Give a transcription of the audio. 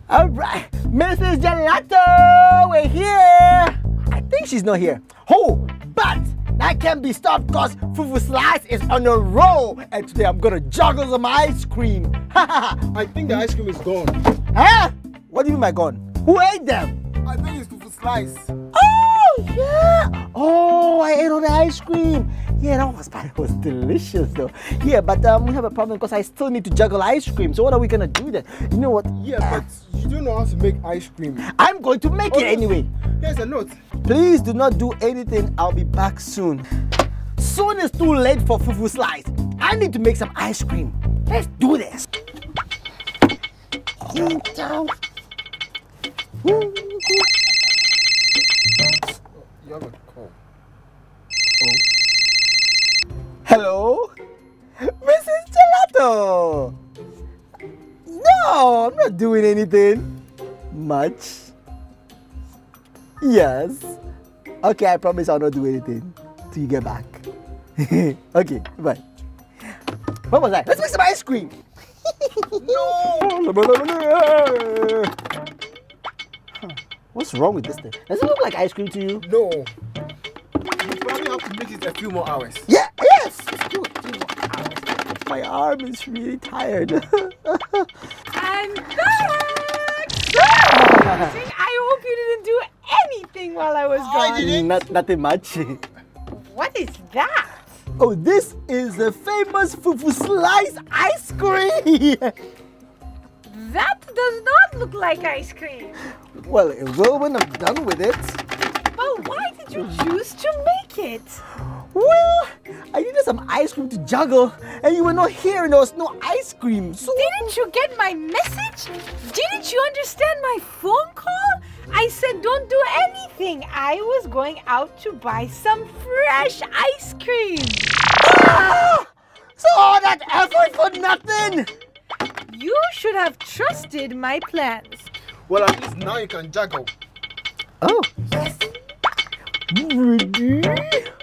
All right, Mrs. Gelato, we're here. I think she's not here. Oh, but that can't be stopped because Fufu Slice is on a roll. And today I'm gonna juggle some ice cream. I think the ice cream is gone. Huh? What do you mean by gone? Who ate them? I think it's Fufu Slice. Oh, yeah. Oh, I ate all the ice cream. Yeah, that was delicious though. Yeah, but we have a problem because I still need to juggle ice cream. So what are we gonna do then? You know what? Yeah, but you don't know how to make ice cream. I'm going to make it anyway. Here's a note. Please do not do anything. I'll be back soon. Soon is too late for Fufu Slice. I need to make some ice cream. Let's do this. You have a call. Oh. Hello? Mrs. Gelato! No, I'm not doing anything. Much. Yes. Okay, I promise I'll not do anything till you get back. Okay, bye. What was that? Let's make some ice cream! No! What's wrong with this thing? Does it look like ice cream to you? No. You probably have to make it a few more hours. Yeah, yes! Let's do it. 2 more hours. My arm is really tired. I'm back! I hope you didn't do anything while I was gone. I didn't. Nothing much. What is that? Oh, this is the famous Fufu Slice ice cream. That does not look like ice cream. Well, it will when I'm done with it. But why did you choose to make it? Well, I needed some ice cream to juggle, and you were not here and there was no ice cream. So Didn't you get my message? Didn't you understand my phone call? I said don't do anything. I was going out to buy some fresh ice cream. Ah! So all that effort for nothing. You should have trusted my plans. Well, at least now you can juggle. Oh. Ready?